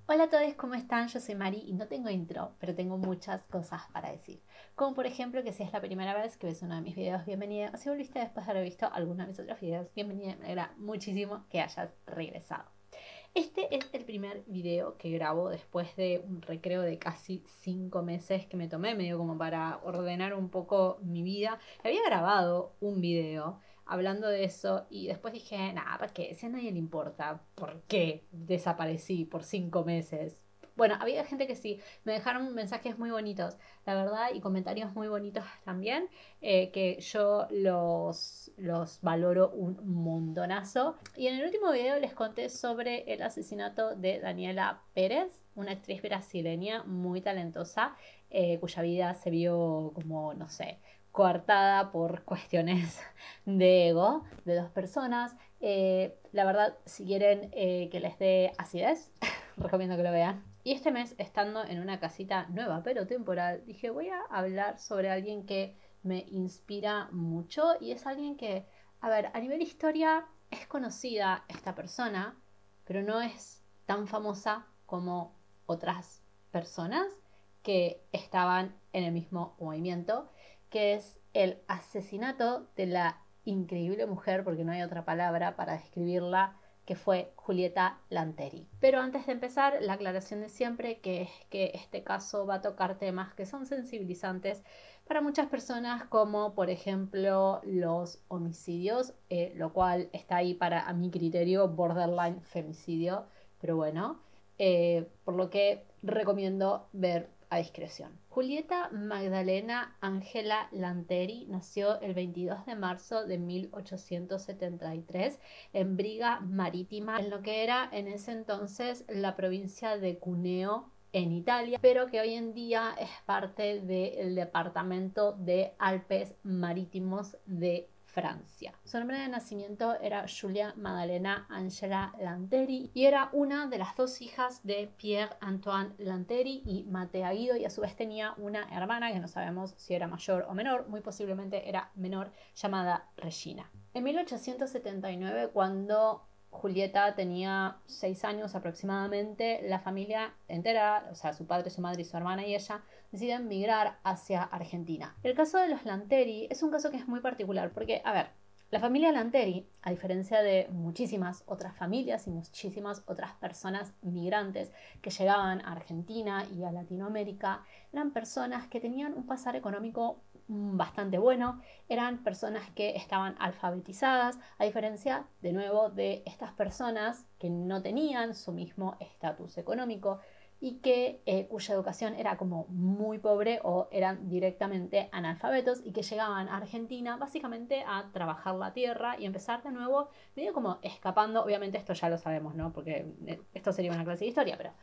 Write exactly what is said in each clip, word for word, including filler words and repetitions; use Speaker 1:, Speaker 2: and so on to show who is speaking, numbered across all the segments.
Speaker 1: Hola a todos, ¿cómo están? Yo soy Mari y no tengo intro, pero tengo muchas cosas para decir. Como por ejemplo que si es la primera vez que ves uno de mis videos, bienvenida. O si volviste después de haber visto alguno de mis otros videos, bienvenida. Me alegra muchísimo que hayas regresado. Este es el primer video que grabo después de un recreo de casi cinco meses que me tomé, medio como para ordenar un poco mi vida. Había grabado un video hablando de eso y después dije, nada, ¿para qué? Si a nadie le importa, ¿por qué desaparecí por cinco meses? Bueno, había gente que sí, me dejaron mensajes muy bonitos, la verdad, y comentarios muy bonitos también, eh, que yo los, los valoro un montonazo. Y en el último video les conté sobre el asesinato de Daniela Pérez, una actriz brasileña muy talentosa, eh, cuya vida se vio como, no sé, coartada por cuestiones de ego de dos personas. Eh, la verdad, si quieren eh, que les dé acidez, recomiendo que lo vean. Y este mes, estando en una casita nueva pero temporal, dije voy a hablar sobre alguien que me inspira mucho y es alguien que, a ver, a nivel historia es conocida esta persona, pero no es tan famosa como otras personas que estaban en el mismo movimiento, que es el asesinato de la increíble mujer, porque no hay otra palabra para describirla, que fue Julieta Lanteri. Pero antes de empezar, la aclaración de siempre, que es que este caso va a tocar temas que son sensibilizantes para muchas personas, como por ejemplo los homicidios, eh, lo cual está ahí para, a mi criterio, borderline femicidio, pero bueno, eh, por lo que recomiendo ver a discreción. Julieta Magdalena Ángela Lanteri nació el veintidós de marzo de mil ochocientos setenta y tres en Briga Marítima, en lo que era en ese entonces la provincia de Cuneo, en Italia, pero que hoy en día es parte del departamento de Alpes Marítimos de Francia. Su nombre de nacimiento era Julia Maddalena Angela Lanteri y era una de las dos hijas de Pierre Antoine Lanteri y Matea Guido, y a su vez tenía una hermana que no sabemos si era mayor o menor, muy posiblemente era menor, llamada Regina. En mil ochocientos setenta y nueve, cuando Julieta tenía seis años aproximadamente, la familia entera, o sea, su padre, su madre y su hermana y ella, deciden migrar hacia Argentina. El caso de los Lanteri es un caso que es muy particular porque, a ver, la familia Lanteri, a diferencia de muchísimas otras familias y muchísimas otras personas migrantes que llegaban a Argentina y a Latinoamérica, eran personas que tenían un pasar económico bastante bueno, eran personas que estaban alfabetizadas, a diferencia, de nuevo, de estas personas que no tenían su mismo estatus económico y que eh, cuya educación era como muy pobre o eran directamente analfabetos y que llegaban a Argentina básicamente a trabajar la tierra y empezar de nuevo, medio como escapando. Obviamente esto ya lo sabemos, ¿no? Porque esto sería una clase de historia, pero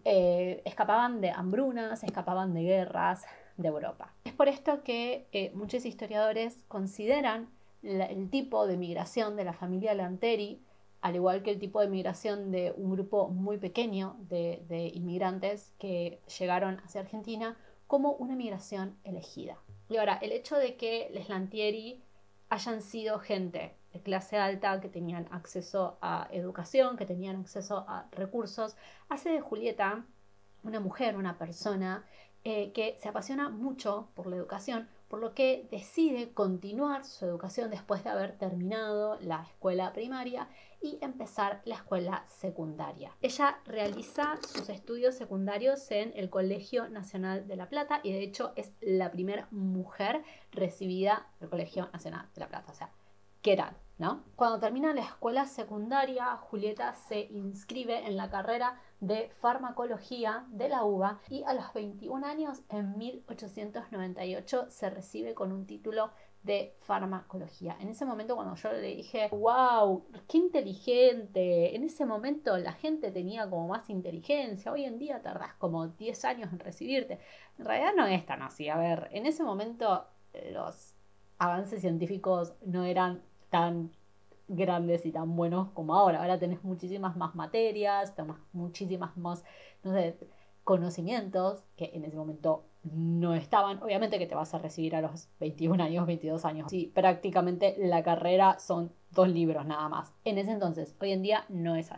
Speaker 1: eh, escapaban de hambrunas, escapaban de guerras de Europa. Es por esto que eh, muchos historiadores consideran la, el tipo de migración de la familia Lanteri, al igual que el tipo de migración de un grupo muy pequeño de, de inmigrantes que llegaron hacia Argentina, como una migración elegida. Y ahora, el hecho de que les Lantieri hayan sido gente de clase alta, que tenían acceso a educación, que tenían acceso a recursos, hace de Julieta una mujer, una persona eh, que se apasiona mucho por la educación, por lo que decide continuar su educación después de haber terminado la escuela primaria y empezar la escuela secundaria. Ella realiza sus estudios secundarios en el Colegio Nacional de La Plata y de hecho es la primera mujer recibida del Colegio Nacional de La Plata. O sea, ¿qué tal? ¿No? Cuando termina la escuela secundaria, Julieta se inscribe en la carrera de farmacología de la UBA y a los veintiún años, en mil ochocientos noventa y ocho, se recibe con un título de farmacología. En ese momento, cuando yo le dije, wow, qué inteligente, en ese momento la gente tenía como más inteligencia, hoy en día tardás como diez años en recibirte. En realidad no es tan así. A ver, en ese momento los avances científicos no eran tan grandes y tan buenos como ahora. Ahora tenés muchísimas más materias, tenés muchísimas más, no sé, conocimientos que en ese momento no estaban. Obviamente que te vas a recibir a los veintiún años, veintidós años. Sí, prácticamente la carrera son dos libros nada más. En ese entonces, hoy en día no es así.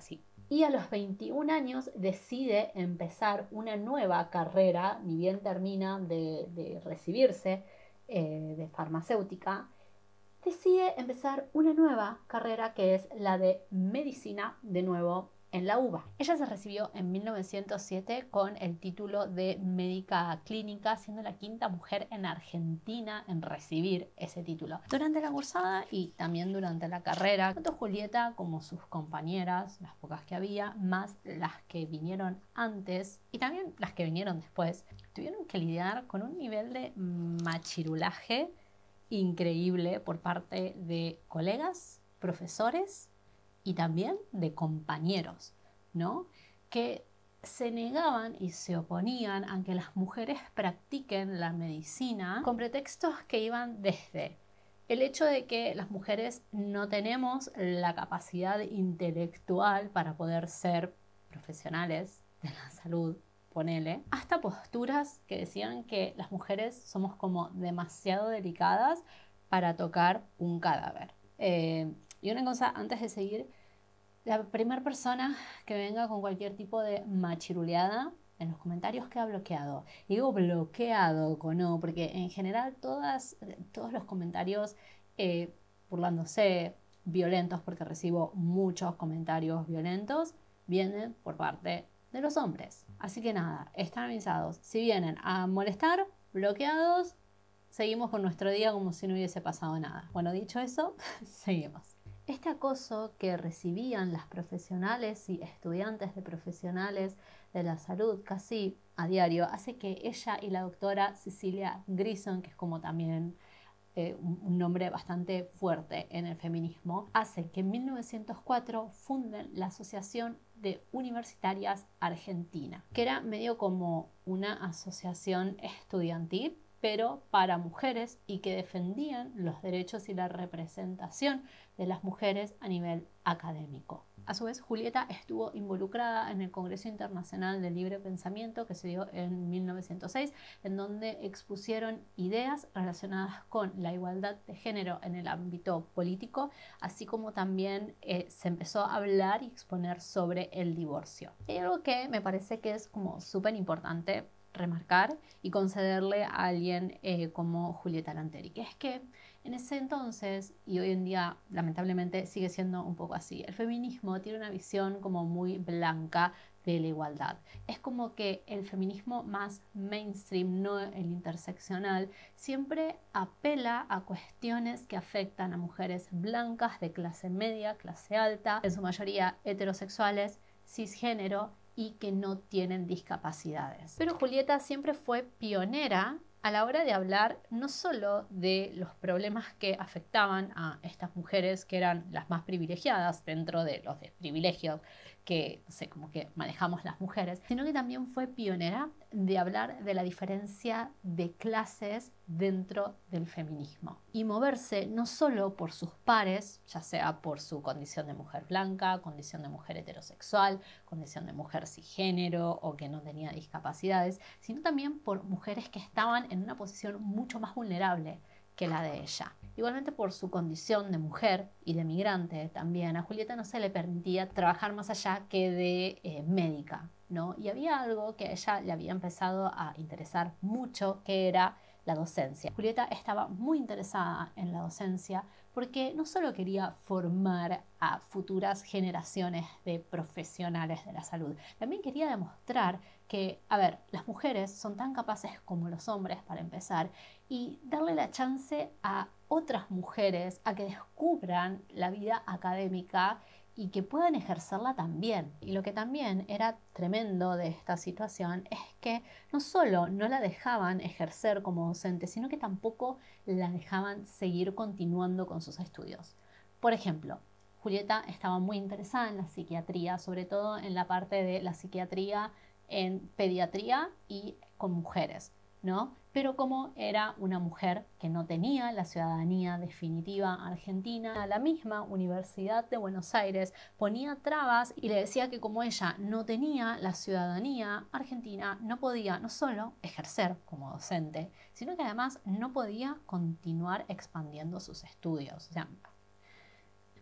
Speaker 1: Y a los veintiún años decide empezar una nueva carrera, ni bien termina de, de recibirse eh, de farmacéutica, decide empezar una nueva carrera que es la de medicina, de nuevo en la U B A. Ella se recibió en mil novecientos siete con el título de médica clínica, siendo la quinta mujer en Argentina en recibir ese título. Durante la cursada y también durante la carrera, tanto Julieta como sus compañeras, las pocas que había, más las que vinieron antes y también las que vinieron después, tuvieron que lidiar con un nivel de machirulaje increíble por parte de colegas, profesores y también de compañeros, ¿no? Que se negaban y se oponían a que las mujeres practiquen la medicina con pretextos que iban desde el hecho de que las mujeres no tenemos la capacidad intelectual para poder ser profesionales de la salud, ponele, hasta posturas que decían que las mujeres somos como demasiado delicadas para tocar un cadáver. Eh, y una cosa, antes de seguir, la primera persona que venga con cualquier tipo de machiruleada, en los comentarios queda bloqueado. Y digo bloqueado con no, porque en general todas, todos los comentarios eh, burlándose, violentos, porque recibo muchos comentarios violentos, vienen por parte de los hombres. Así que nada, están avisados. Si vienen a molestar, bloqueados, seguimos con nuestro día como si no hubiese pasado nada. Bueno, dicho eso, seguimos. Este acoso que recibían las profesionales y estudiantes de profesionales de la salud casi a diario hace que ella y la doctora Cecilia Grison, que es como también eh, un nombre bastante fuerte en el feminismo, hace que en mil novecientos cuatro funden la Asociación de Universitarias Argentina, que era medio como una asociación estudiantil, pero para mujeres, y que defendían los derechos y la representación de las mujeres a nivel académico. A su vez, Julieta estuvo involucrada en el Congreso Internacional de Libre Pensamiento que se dio en mil novecientos seis, en donde expusieron ideas relacionadas con la igualdad de género en el ámbito político, así como también eh, se empezó a hablar y exponer sobre el divorcio. Y algo que me parece que es como súper importante remarcar y concederle a alguien eh, como Julieta Lanteri, que es que en ese entonces, y hoy en día lamentablemente sigue siendo un poco así, el feminismo tiene una visión como muy blanca de la igualdad. Es como que el feminismo más mainstream, no el interseccional, siempre apela a cuestiones que afectan a mujeres blancas de clase media, clase alta, en su mayoría heterosexuales, cisgénero y que no tienen discapacidades. Pero Julieta siempre fue pionera a la hora de hablar no solo de los problemas que afectaban a estas mujeres que eran las más privilegiadas dentro de los desprivilegios que, no sé, como que manejamos las mujeres, sino que también fue pionera de hablar de la diferencia de clases dentro del feminismo y moverse no solo por sus pares, ya sea por su condición de mujer blanca, condición de mujer heterosexual, condición de mujer cisgénero o que no tenía discapacidades, sino también por mujeres que estaban en una posición mucho más vulnerable que la de ella. Igualmente por su condición de mujer y de migrante también, a Julieta no se le permitía trabajar más allá que de eh, médica, ¿no? Y había algo que a ella le había empezado a interesar mucho, que era la docencia. Julieta estaba muy interesada en la docencia porque no solo quería formar a futuras generaciones de profesionales de la salud, también quería demostrar que, a ver, las mujeres son tan capaces como los hombres para empezar y darle la chance a otras mujeres a que descubran la vida académica y que puedan ejercerla también. Y lo que también era tremendo de esta situación es que no solo no la dejaban ejercer como docente, sino que tampoco la dejaban seguir continuando con sus estudios. Por ejemplo, Julieta estaba muy interesada en la psiquiatría, sobre todo en la parte de la psiquiatría en pediatría y con mujeres, ¿no? Pero como era una mujer que no tenía la ciudadanía definitiva argentina, la misma Universidad de Buenos Aires ponía trabas y le decía que como ella no tenía la ciudadanía argentina, no podía no solo ejercer como docente, sino que además no podía continuar expandiendo sus estudios. O sea,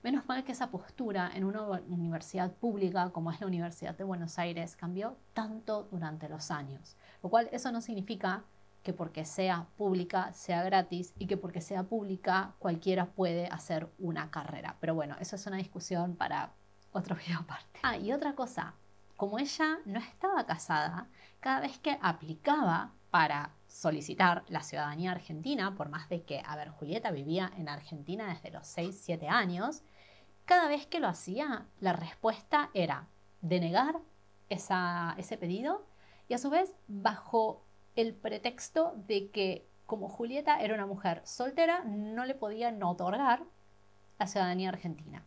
Speaker 1: Menos mal que esa postura en una universidad pública como es la Universidad de Buenos Aires cambió tanto durante los años, lo cual eso no significa que porque sea pública sea gratis y que porque sea pública cualquiera puede hacer una carrera. Pero bueno, eso es una discusión para otro video aparte. Ah, y otra cosa, como ella no estaba casada, cada vez que aplicaba para solicitar la ciudadanía argentina, por más de que, a ver, Julieta vivía en Argentina desde los seis siete años, cada vez que lo hacía, la respuesta era denegar esa, ese pedido y a su vez bajo el pretexto de que como Julieta era una mujer soltera, no le podían otorgar la ciudadanía argentina.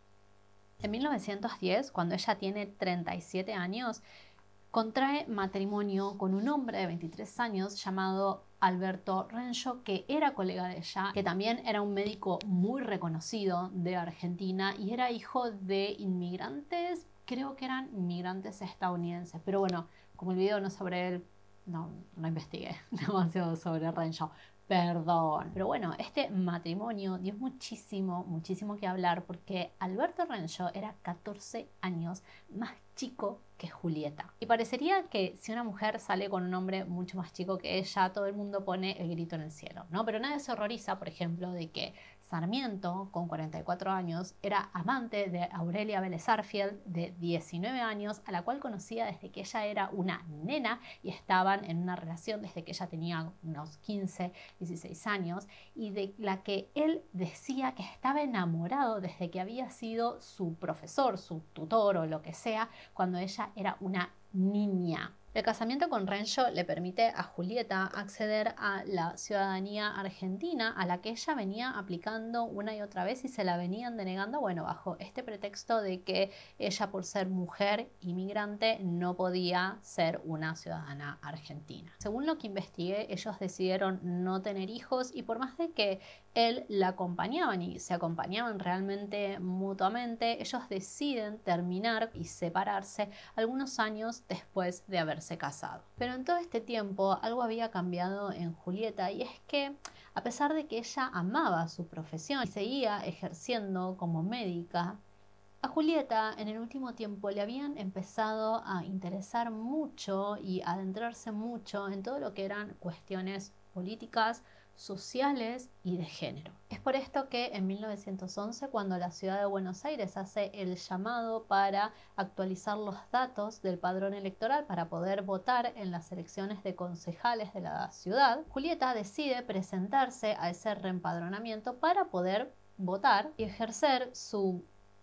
Speaker 1: En mil novecientos diez, cuando ella tiene treinta y siete años, contrae matrimonio con un hombre de veintitrés años llamado Alberto Renyo, que era colega de ella, que también era un médico muy reconocido de Argentina y era hijo de inmigrantes, creo que eran inmigrantes estadounidenses, pero bueno, como el video no es sobre él, no, no investigué demasiado sobre Renyo. Perdón. Pero bueno, este matrimonio dio muchísimo, muchísimo que hablar porque Alberto Renyo era catorce años más chico que Julieta. Y parecería que si una mujer sale con un hombre mucho más chico que ella, todo el mundo pone el grito en el cielo, ¿no? Pero nadie se horroriza, por ejemplo, de que Sarmiento, con cuarenta y cuatro años, era amante de Aurelia Vélez Arfield, de diecinueve años, a la cual conocía desde que ella era una nena y estaban en una relación desde que ella tenía unos quince, dieciséis años, y de la que él decía que estaba enamorado desde que había sido su profesor, su tutor o lo que sea, cuando ella era una niña. El casamiento con Renyo le permite a Julieta acceder a la ciudadanía argentina, a la que ella venía aplicando una y otra vez y se la venían denegando, bueno, bajo este pretexto de que ella, por ser mujer inmigrante, no podía ser una ciudadana argentina. Según lo que investigué, ellos decidieron no tener hijos y por más de que él la acompañaban y se acompañaban realmente mutuamente, ellos deciden terminar y separarse algunos años después de haberse casado. Pero en todo este tiempo algo había cambiado en Julieta y es que a pesar de que ella amaba su profesión y seguía ejerciendo como médica, a Julieta en el último tiempo le habían empezado a interesar mucho y a adentrarse mucho en todo lo que eran cuestiones políticas, sociales y de género. Es por esto que en mil novecientos once, cuando la ciudad de Buenos Aires hace el llamado para actualizar los datos del padrón electoral para poder votar en las elecciones de concejales de la ciudad, Julieta decide presentarse a ese reempadronamiento para poder votar y ejercer su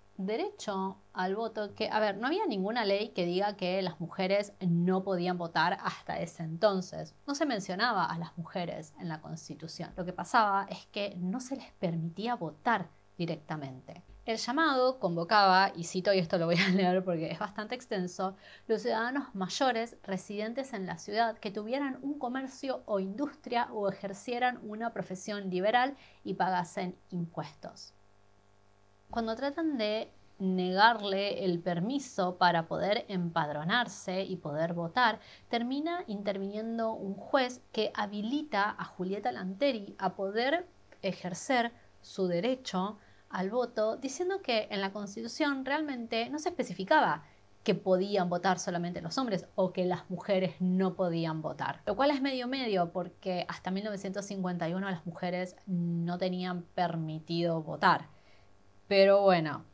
Speaker 1: derecho al voto, que, a ver, no había ninguna ley que diga que las mujeres no podían votar hasta ese entonces. No se mencionaba a las mujeres en la Constitución. Lo que pasaba es que no se les permitía votar directamente. El llamado convocaba, y cito, y esto lo voy a leer porque es bastante extenso, los ciudadanos mayores residentes en la ciudad que tuvieran un comercio o industria o ejercieran una profesión liberal y pagasen impuestos. Cuando tratan de negarle el permiso para poder empadronarse y poder votar, termina interviniendo un juez que habilita a Julieta Lanteri a poder ejercer su derecho al voto, diciendo que en la Constitución realmente no se especificaba que podían votar solamente los hombres o que las mujeres no podían votar. Lo cual es medio medio porque hasta mil novecientos cincuenta y uno las mujeres no tenían permitido votar. Pero bueno,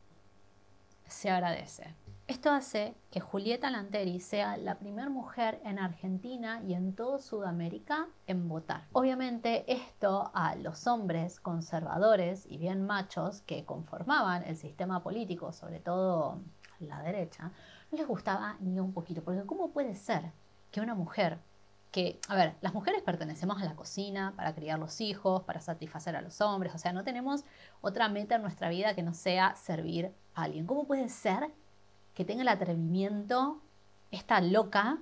Speaker 1: se agradece. Esto hace que Julieta Lanteri sea la primera mujer en Argentina y en toda Sudamérica en votar. Obviamente esto a los hombres conservadores y bien machos que conformaban el sistema político, sobre todo la derecha, no les gustaba ni un poquito. Porque ¿cómo puede ser que una mujer que, a ver, las mujeres pertenecemos a la cocina para criar los hijos, para satisfacer a los hombres, o sea, no tenemos otra meta en nuestra vida que no sea servir a alguien? ¿Cómo puede ser que tenga el atrevimiento, esta loca,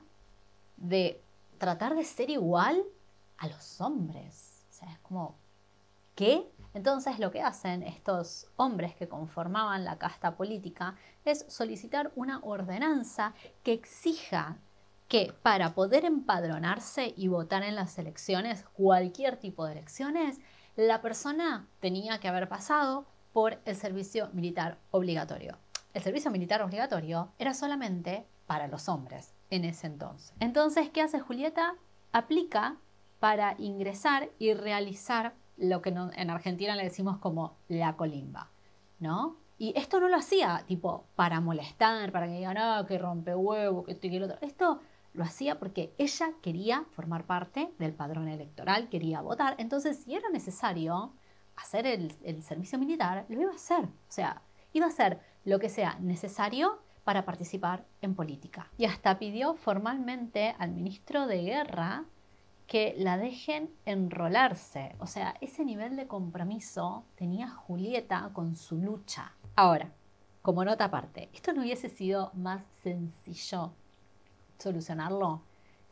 Speaker 1: de tratar de ser igual a los hombres? O sea, es como, ¿qué? Entonces lo que hacen estos hombres que conformaban la casta política es solicitar una ordenanza que exija que para poder empadronarse y votar en las elecciones, cualquier tipo de elecciones, la persona tenía que haber pasado por el servicio militar obligatorio. El servicio militar obligatorio era solamente para los hombres en ese entonces. Entonces, ¿qué hace Julieta? Aplica para ingresar y realizar lo que no, en Argentina le decimos como la colimba, ¿no? Y esto no lo hacía tipo para molestar, para que digan, ah, que rompe huevo, que esto y que lo otro. Esto lo hacía porque ella quería formar parte del padrón electoral, quería votar. Entonces, si era necesario hacer el, el servicio militar, lo iba a hacer. O sea, iba a hacer lo que sea necesario para participar en política. Y hasta pidió formalmente al ministro de Guerra que la dejen enrolarse. O sea, ese nivel de compromiso tenía Julieta con su lucha. Ahora, como nota aparte, ¿esto no hubiese sido más sencillo solucionarlo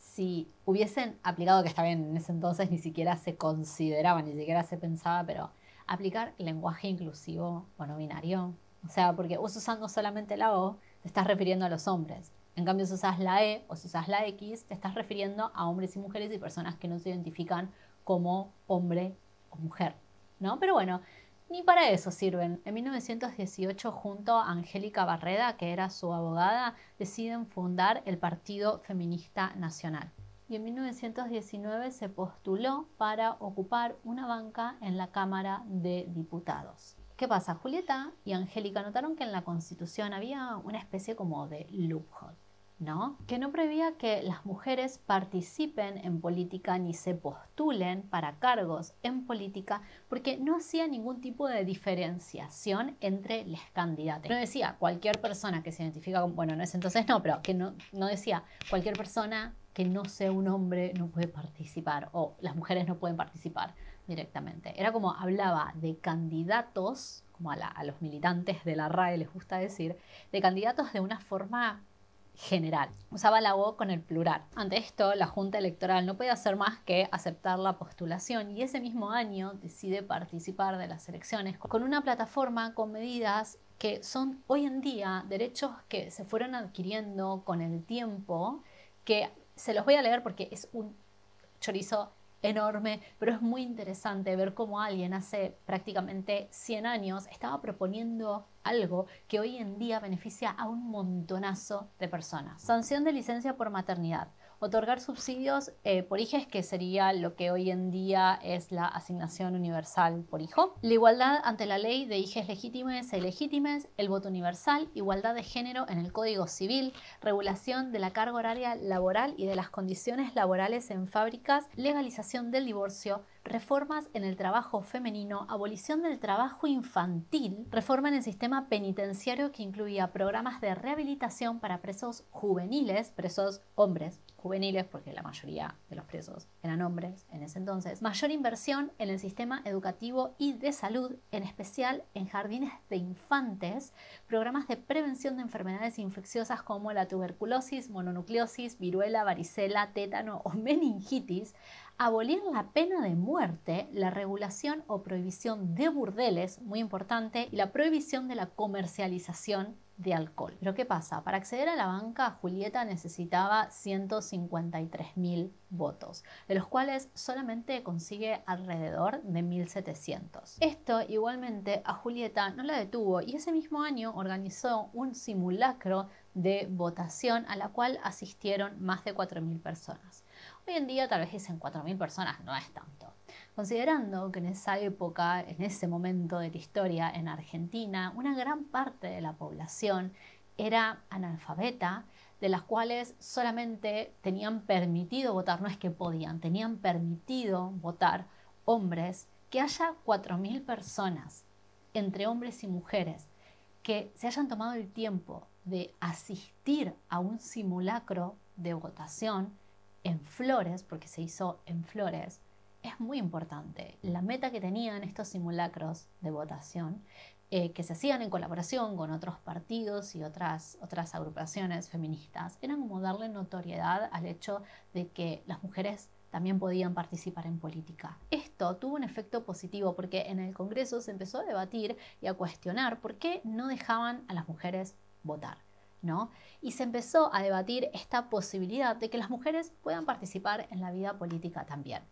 Speaker 1: si hubiesen aplicado, que está bien, en ese entonces ni siquiera se consideraba, ni siquiera se pensaba, pero aplicar el lenguaje inclusivo o no binario? O sea, porque vos usando solamente la O, te estás refiriendo a los hombres. En cambio, si usas la E o si usas la X, te estás refiriendo a hombres y mujeres y personas que no se identifican como hombre o mujer, ¿no? Pero bueno, ni para eso sirven. En mil novecientos dieciocho, junto a Angélica Barreda, que era su abogada, deciden fundar el Partido Feminista Nacional. Y en mil novecientos diecinueve se postuló para ocupar una banca en la Cámara de Diputados. ¿Qué pasa? Julieta y Angélica notaron que en la Constitución había una especie como de loophole, ¿no? Que no prohibía que las mujeres participen en política ni se postulen para cargos en política porque no hacía ningún tipo de diferenciación entre las candidatas. No decía cualquier persona que se identifica con, bueno, en ese entonces no, pero que no, no decía cualquier persona que no sea un hombre no puede participar o las mujeres no pueden participar directamente. Era como hablaba de candidatos, como a, la, a los militantes de la R A E les gusta decir, de candidatos de una forma general. Usaba la O con el plural. Ante esto, la Junta Electoral no podía hacer más que aceptar la postulación y ese mismo año decide participar de las elecciones con una plataforma con medidas que son hoy en día derechos que se fueron adquiriendo con el tiempo, que se los voy a leer porque es un chorizo enorme, pero es muy interesante ver cómo alguien hace prácticamente cien años estaba proponiendo algo que hoy en día beneficia a un montonazo de personas. Sanción de licencia por maternidad. Otorgar subsidios eh, por hijes, que sería lo que hoy en día es la asignación universal por hijo. La igualdad ante la ley de hijes legítimes e ilegítimes, el voto universal, igualdad de género en el Código Civil, regulación de la carga horaria laboral y de las condiciones laborales en fábricas, legalización del divorcio, reformas en el trabajo femenino, abolición del trabajo infantil, reforma en el sistema penitenciario que incluía programas de rehabilitación para presos juveniles, presos hombres juveniles, porque la mayoría de los presos eran hombres en ese entonces, mayor inversión en el sistema educativo y de salud, en especial en jardines de infantes, programas de prevención de enfermedades infecciosas como la tuberculosis, mononucleosis, viruela, varicela, tétano o meningitis, abolir la pena de muerte, la regulación o prohibición de burdeles, muy importante, y la prohibición de la comercialización de alcohol. Pero ¿qué pasa? Para acceder a la banca, Julieta necesitaba ciento cincuenta y tres mil votos, de los cuales solamente consigue alrededor de mil setecientos. Esto igualmente a Julieta no la detuvo y ese mismo año organizó un simulacro de votación a la cual asistieron más de cuatro mil personas. Hoy en día tal vez dicen cuatro mil personas, no es tanto. Considerando que en esa época, en ese momento de la historia en Argentina, una gran parte de la población era analfabeta, de las cuales solamente tenían permitido votar, no es que podían, tenían permitido votar hombres, que haya cuatro mil personas, entre hombres y mujeres, que se hayan tomado el tiempo de asistir a un simulacro de votación en Flores, porque se hizo en Flores, es muy importante. La meta que tenían estos simulacros de votación, eh, que se hacían en colaboración con otros partidos y otras, otras agrupaciones feministas, eran como darle notoriedad al hecho de que las mujeres también podían participar en política. Esto tuvo un efecto positivo porque en el Congreso se empezó a debatir y a cuestionar por qué no dejaban a las mujeres votar, ¿no? Y se empezó a debatir esta posibilidad de que las mujeres puedan participar en la vida política también.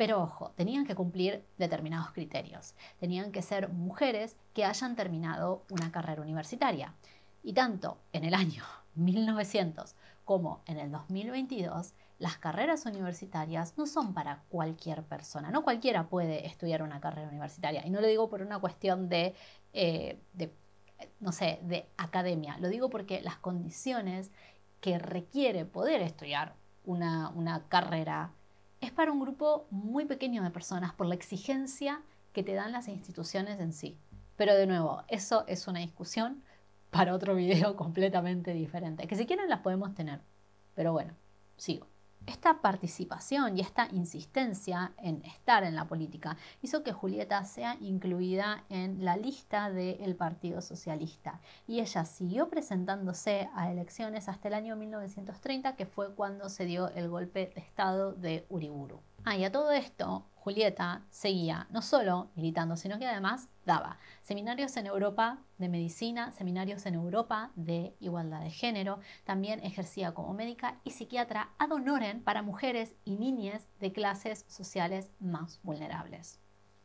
Speaker 1: Pero ojo, tenían que cumplir determinados criterios. Tenían que ser mujeres que hayan terminado una carrera universitaria. Y tanto en el año mil novecientos como en el dos mil veintidós, las carreras universitarias no son para cualquier persona. No cualquiera puede estudiar una carrera universitaria. Y no lo digo por una cuestión de, eh, de no sé, de academia. Lo digo porque las condiciones que requiere poder estudiar una, una carrera es para un grupo muy pequeño de personas por la exigencia que te dan las instituciones en sí. Pero de nuevo, eso es una discusión para otro video completamente diferente, que si quieren las podemos tener. Pero bueno, sigo. Esta participación y esta insistencia en estar en la política hizo que Julieta sea incluida en la lista del Partido Socialista y ella siguió presentándose a elecciones hasta el año mil novecientos treinta, que fue cuando se dio el golpe de estado de Uriburu. Ah, y a todo esto, Julieta seguía no solo militando, sino que además daba seminarios en Europa de medicina, seminarios en Europa de igualdad de género, también ejercía como médica y psiquiatra ad honorem para mujeres y niñas de clases sociales más vulnerables.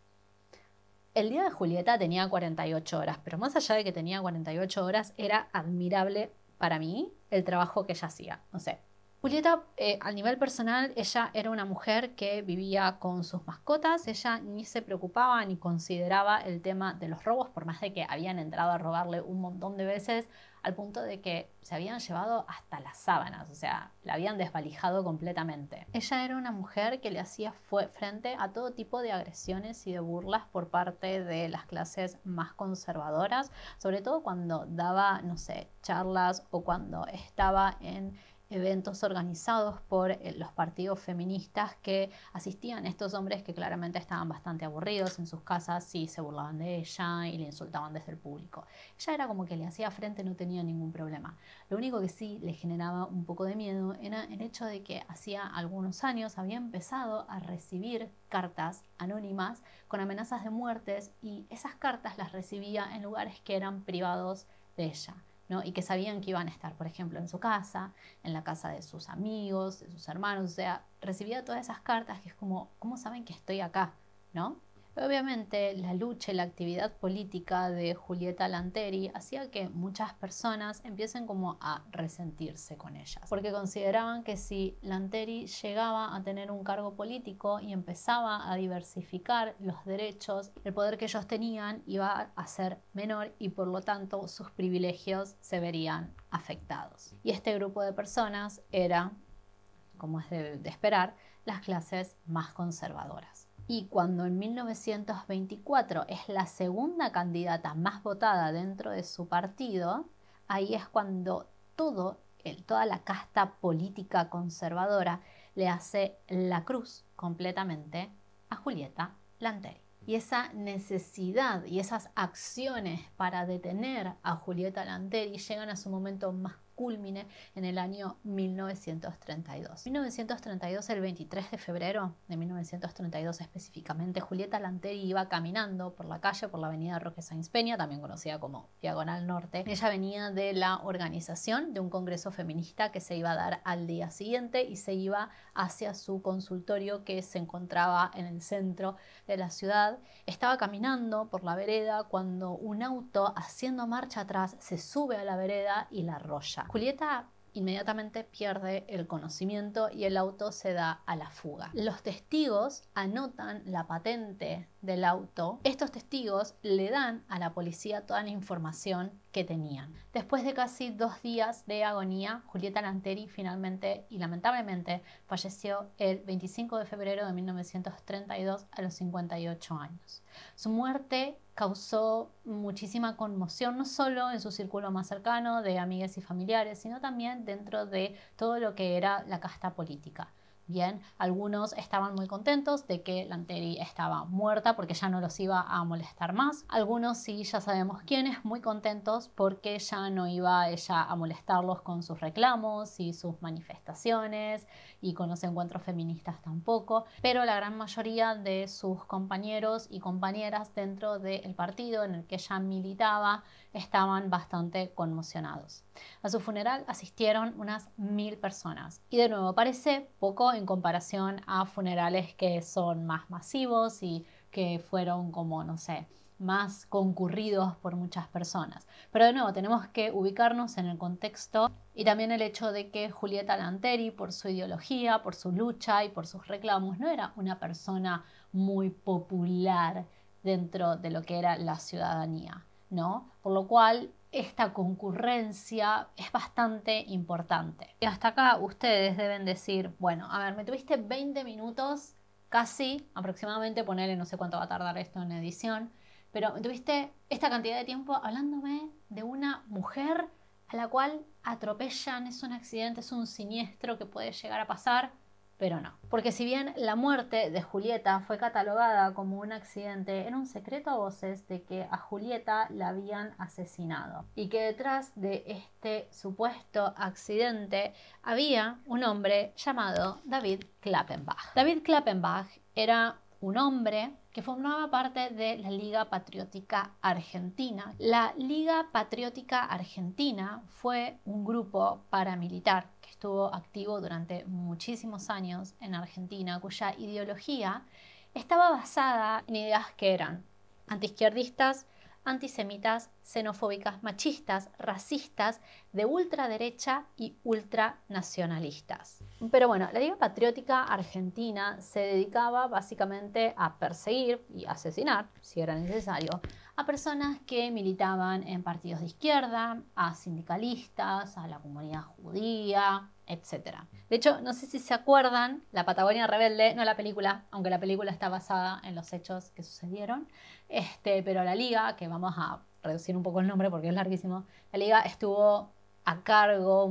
Speaker 1: El día de Julieta tenía cuarenta y ocho horas, pero más allá de que tenía cuarenta y ocho horas, era admirable para mí el trabajo que ella hacía. No sé. Julieta, eh, a nivel personal, ella era una mujer que vivía con sus mascotas, ella ni se preocupaba ni consideraba el tema de los robos, por más de que habían entrado a robarle un montón de veces, al punto de que se habían llevado hasta las sábanas, o sea, la habían desvalijado completamente. Ella era una mujer que le hacía frente a todo tipo de agresiones y de burlas por parte de las clases más conservadoras, sobre todo cuando daba, no sé, charlas o cuando estaba en eventos organizados por eh, los partidos feministas que asistían a estos hombres que claramente estaban bastante aburridos en sus casas y se burlaban de ella y le insultaban desde el público. Ella era como que le hacía frente, no tenía ningún problema. Lo único que sí le generaba un poco de miedo era el hecho de que hacía algunos años había empezado a recibir cartas anónimas con amenazas de muertes y esas cartas las recibía en lugares que eran privados de ella, ¿no? Y que sabían que iban a estar, por ejemplo, en su casa, en la casa de sus amigos, de sus hermanos, o sea, recibía todas esas cartas que es como, ¿cómo saben que estoy acá? ¿No? Obviamente la lucha y la actividad política de Julieta Lanteri hacía que muchas personas empiecen como a resentirse con ellas, porque consideraban que si Lanteri llegaba a tener un cargo político y empezaba a diversificar los derechos, el poder que ellos tenían iba a ser menor y por lo tanto sus privilegios se verían afectados. Y este grupo de personas era, como es de, de esperar, las clases más conservadoras. Y cuando en mil novecientos veinticuatro es la segunda candidata más votada dentro de su partido, ahí es cuando todo el, toda la casta política conservadora le hace la cruz completamente a Julieta Lanteri. Y esa necesidad y esas acciones para detener a Julieta Lanteri llegan a su momento más cúlmine en el año mil novecientos treinta y dos. mil novecientos treinta y dos, el veintitrés de febrero de mil novecientos treinta y dos específicamente, Julieta Lanteri iba caminando por la calle, por la avenida Roque Sáenz Peña, también conocida como Diagonal Norte. Ella venía de la organización de un congreso feminista que se iba a dar al día siguiente y se iba hacia su consultorio que se encontraba en el centro de la ciudad. Estaba caminando por la vereda cuando un auto, haciendo marcha atrás, se sube a la vereda y la arrolla. Julieta inmediatamente pierde el conocimiento y el auto se da a la fuga. Los testigos anotan la patente del auto. Estos testigos le dan a la policía toda la información que tenían. Después de casi dos días de agonía, Julieta Lanteri finalmente y lamentablemente falleció el veinticinco de febrero de mil novecientos treinta y dos a los cincuenta y ocho años. Su muerte causó muchísima conmoción, no solo en su círculo más cercano de amigas y familiares, sino también dentro de todo lo que era la casta política. Bien, algunos estaban muy contentos de que Lanteri estaba muerta porque ya no los iba a molestar más. Algunos, sí, ya sabemos quiénes, muy contentos porque ya no iba ella a molestarlos con sus reclamos y sus manifestaciones y con los encuentros feministas tampoco. Pero la gran mayoría de sus compañeros y compañeras dentro del partido en el que ella militaba estaban bastante conmocionados. A su funeral asistieron unas mil personas. Y de nuevo, parece poco en comparación a funerales que son más masivos y que fueron como, no sé, más concurridos por muchas personas. Pero de nuevo, tenemos que ubicarnos en el contexto y también el hecho de que Julieta Lanteri, por su ideología, por su lucha y por sus reclamos, no era una persona muy popular dentro de lo que era la ciudadanía, ¿no? Por lo cual, esta concurrencia es bastante importante. Y hasta acá ustedes deben decir, bueno, a ver, me tuviste veinte minutos, casi, aproximadamente, ponerle, no sé cuánto va a tardar esto en edición, pero me tuviste esta cantidad de tiempo hablándome de una mujer a la cual atropellan, es un accidente, es un siniestro que puede llegar a pasar, pero no. Porque si bien la muerte de Julieta fue catalogada como un accidente, era un secreto a voces de que a Julieta la habían asesinado y que detrás de este supuesto accidente había un hombre llamado David Klappenbach. David Klappenbach era un hombre que formaba parte de la Liga Patriótica Argentina. La Liga Patriótica Argentina fue un grupo paramilitar que estuvo activo durante muchísimos años en Argentina, cuya ideología estaba basada en ideas que eran antiizquierdistas, antisemitas, xenofóbicas, machistas, racistas, de ultraderecha y ultranacionalistas. Pero bueno, la Liga Patriótica Argentina se dedicaba básicamente a perseguir y asesinar, si era necesario, a personas que militaban en partidos de izquierda, a sindicalistas, a la comunidad judía, etcétera. De hecho, no sé si se acuerdan, La Patagonia Rebelde, no la película, aunque la película está basada en los hechos que sucedieron, este, pero la Liga, que vamos a reducir un poco el nombre porque es larguísimo, la Liga estuvo a cargo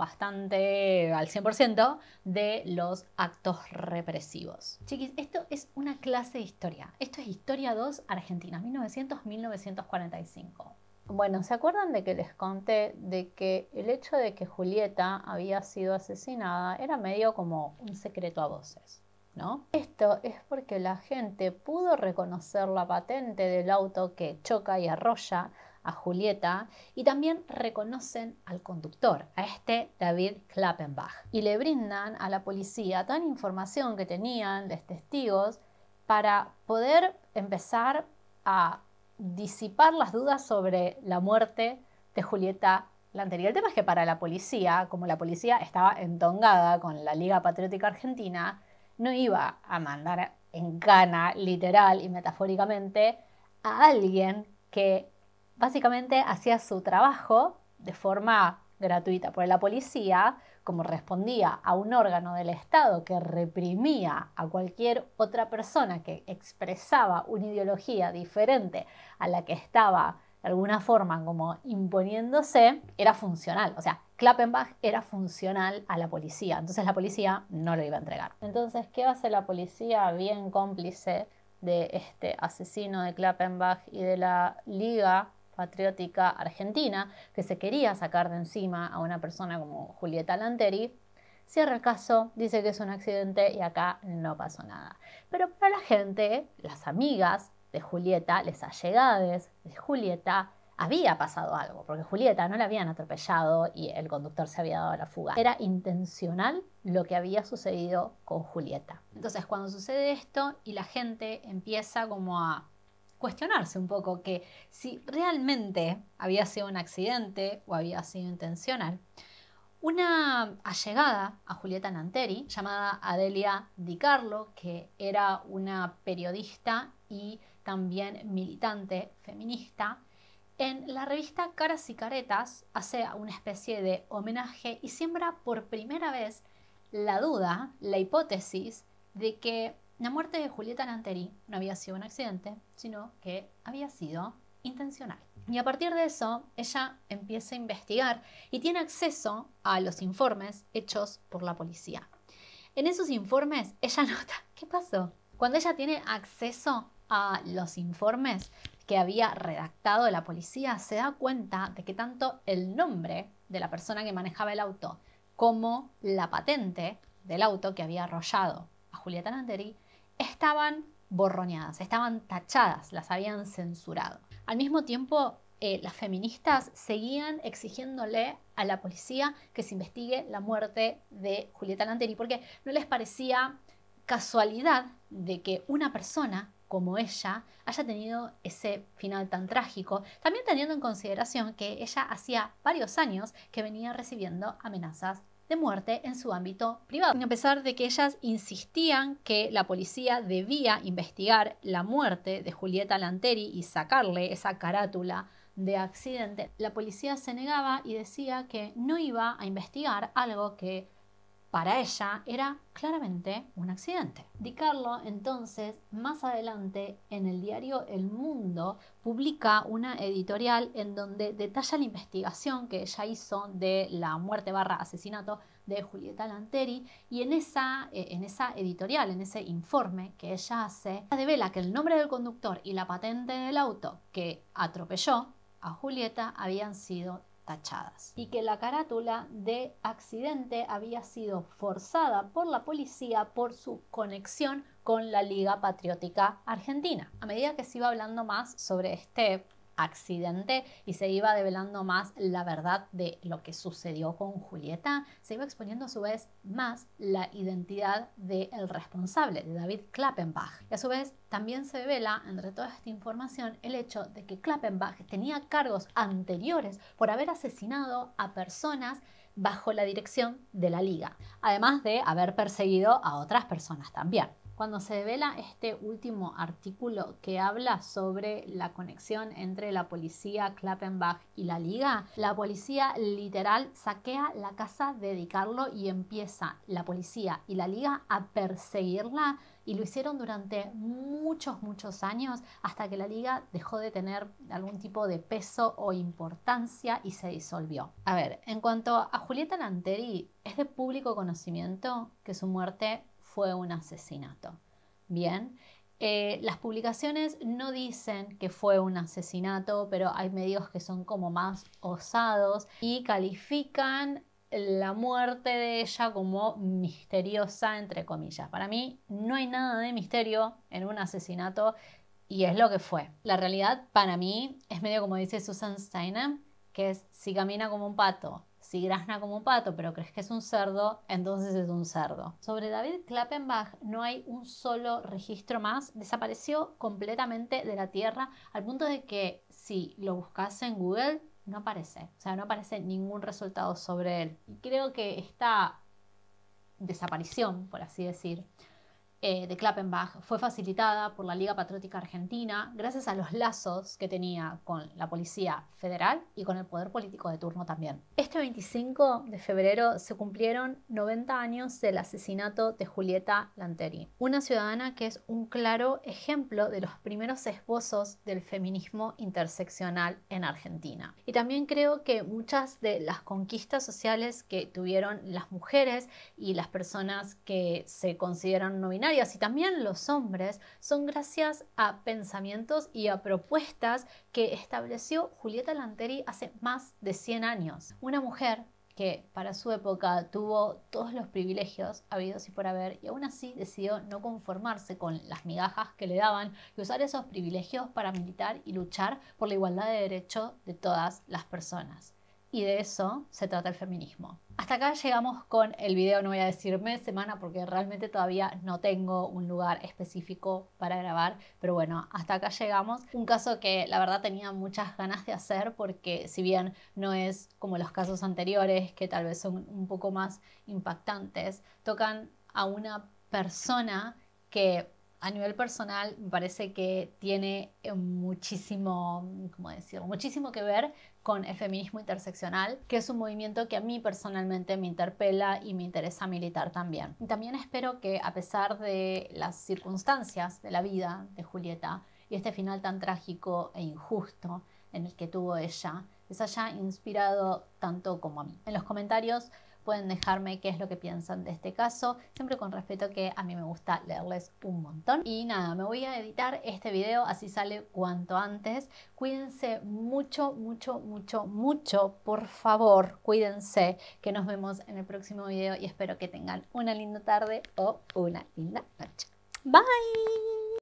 Speaker 1: bastante al cien por ciento de los actos represivos. Chiquis, esto es una clase de historia. Esto es Historia dos Argentina, mil novecientos a mil novecientos cuarenta y cinco. Bueno, ¿se acuerdan de que les conté de que el hecho de que Julieta había sido asesinada era medio como un secreto a voces, ¿no? Esto es porque la gente pudo reconocer la patente del auto que choca y arrolla a Julieta y también reconocen al conductor, a este David Klappenbach, y le brindan a la policía toda la información que tenían los testigos para poder empezar a disipar las dudas sobre la muerte de Julieta Lanteri. El tema es que para la policía, como la policía estaba entongada con la Liga Patriótica Argentina, no iba a mandar en cana, literal y metafóricamente, a alguien que básicamente hacía su trabajo de forma gratuita, porque la policía, como respondía a un órgano del Estado que reprimía a cualquier otra persona que expresaba una ideología diferente a la que estaba de alguna forma como imponiéndose, era funcional. O sea, Klappenbach era funcional a la policía, entonces la policía no lo iba a entregar. Entonces, ¿qué hace la policía bien cómplice de este asesino de Klappenbach y de la Liga Patriótica Argentina, que se quería sacar de encima a una persona como Julieta Lanteri? Cierra el caso, dice que es un accidente y acá no pasó nada. Pero para la gente, las amigas de Julieta, les allegadas de Julieta, había pasado algo, porque Julieta no la habían atropellado y el conductor se había dado la fuga. Era intencional lo que había sucedido con Julieta. Entonces, cuando sucede esto y la gente empieza como a cuestionarse un poco que si realmente había sido un accidente o había sido intencional, una allegada a Julieta Lanteri, llamada Adelia Di Carlo, que era una periodista y también militante feminista, en la revista Caras y Caretas hace una especie de homenaje y siembra por primera vez la duda, la hipótesis de que la muerte de Julieta Lanteri no había sido un accidente, sino que había sido intencional. Y a partir de eso, ella empieza a investigar y tiene acceso a los informes hechos por la policía. En esos informes, ella nota, ¿qué pasó? Cuando ella tiene acceso a los informes que había redactado la policía, se da cuenta de que tanto el nombre de la persona que manejaba el auto como la patente del auto que había arrollado a Julieta Lanteri estaban borroneadas, estaban tachadas, las habían censurado. Al mismo tiempo, eh, las feministas seguían exigiéndole a la policía que se investigue la muerte de Julieta Lanteri, porque no les parecía casualidad de que una persona como ella haya tenido ese final tan trágico, también teniendo en consideración que ella hacía varios años que venía recibiendo amenazas de muerte en su ámbito privado. A pesar de que ellas insistían que la policía debía investigar la muerte de Julieta Lanteri y sacarle esa carátula de accidente, la policía se negaba y decía que no iba a investigar algo que para ella era claramente un accidente. Di Carlo entonces más adelante en el diario El Mundo publica una editorial en donde detalla la investigación que ella hizo de la muerte barra asesinato de Julieta Lanteri, y en esa, eh, en esa editorial, en ese informe que ella hace, devela que el nombre del conductor y la patente del auto que atropelló a Julieta habían sido tachadas y que la carátula de accidente había sido forzada por la policía por su conexión con la Liga Patriótica Argentina. A medida que se iba hablando más sobre este accidente y se iba develando más la verdad de lo que sucedió con Julieta, se iba exponiendo a su vez más la identidad del responsable, de David Klappenbach. Y a su vez también se devela entre toda esta información el hecho de que Klappenbach tenía cargos anteriores por haber asesinado a personas bajo la dirección de la Liga, además de haber perseguido a otras personas también. Cuando se devela este último artículo que habla sobre la conexión entre la policía Klappenbach y la Liga, la policía literal saquea la casa de Di Carlo y empieza la policía y la Liga a perseguirla, y lo hicieron durante muchos, muchos años hasta que la Liga dejó de tener algún tipo de peso o importancia y se disolvió. A ver, en cuanto a Julieta Lanteri, es de público conocimiento que su muerte fue un asesinato. Bien, eh, las publicaciones no dicen que fue un asesinato, pero hay medios que son como más osados y califican la muerte de ella como misteriosa, entre comillas. Para mí no hay nada de misterio en un asesinato y es lo que fue. La realidad para mí es medio como dice Susan Steiner, que es: si camina como un pato, si grazna como un pato, pero crees que es un cerdo, entonces es un cerdo. Sobre David Klappenbach no hay un solo registro más. Desapareció completamente de la tierra al punto de que si lo buscas en Google no aparece. O sea, no aparece ningún resultado sobre él. Y creo que esta desaparición, por así decir, Eh, de Klappenbach fue facilitada por la Liga Patriótica Argentina gracias a los lazos que tenía con la Policía Federal y con el poder político de turno también. Este veinticinco de febrero se cumplieron noventa años del asesinato de Julieta Lanteri, una ciudadana que es un claro ejemplo de los primeros esbozos del feminismo interseccional en Argentina. Y también creo que muchas de las conquistas sociales que tuvieron las mujeres y las personas que se consideran no binarias, y también los hombres, son gracias a pensamientos y a propuestas que estableció Julieta Lanteri hace más de cien años. Una mujer que para su época tuvo todos los privilegios habidos y por haber, y aún así decidió no conformarse con las migajas que le daban y usar esos privilegios para militar y luchar por la igualdad de derechos de todas las personas. Y de eso se trata el feminismo. Hasta acá llegamos con el video, no voy a decir mes, semana, porque realmente todavía no tengo un lugar específico para grabar, pero bueno, hasta acá llegamos. Un caso que la verdad tenía muchas ganas de hacer, porque si bien no es como los casos anteriores, que tal vez son un poco más impactantes, tocan a una persona que a nivel personal me parece que tiene muchísimo, ¿cómo decirlo? Muchísimo que ver con el feminismo interseccional, que es un movimiento que a mí personalmente me interpela y me interesa militar también. Y también espero que, a pesar de las circunstancias de la vida de Julieta y este final tan trágico e injusto en el que tuvo ella, les haya inspirado tanto como a mí. En los comentarios pueden dejarme qué es lo que piensan de este caso, siempre con respeto, que a mí me gusta leerles un montón. Y nada, me voy a editar este video, así sale cuanto antes. Cuídense mucho, mucho, mucho, mucho, por favor, cuídense, que nos vemos en el próximo video y espero que tengan una linda tarde o una linda noche. Bye.